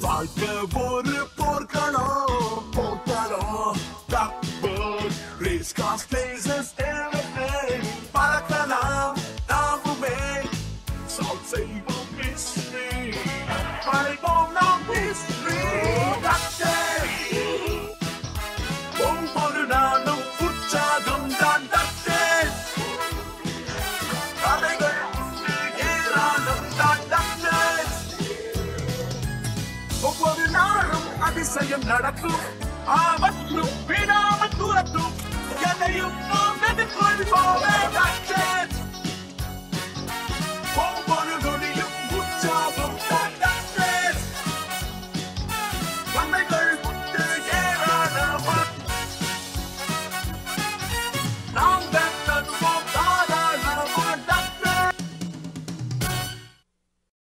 வாழ்க்கை ஒரு போர்க்களம் போர்க்களம் Blackbird race cars places everything பறக்கலாம் நாமுமே solve செய்வோம் mystery படைப்போம் நாம் history ஒவ்வொரு நாளும் உற்சாகம் தான் தட்டேன் கதைகள் ஏராளம் தான் தட்டேன் ஒவ்வொரு நாளும் அதிசயம் நடக்கும் ஆபத்தும் விடாமல் தூரத்தும் எதையும் நாம் எதிர்கொள்வோமே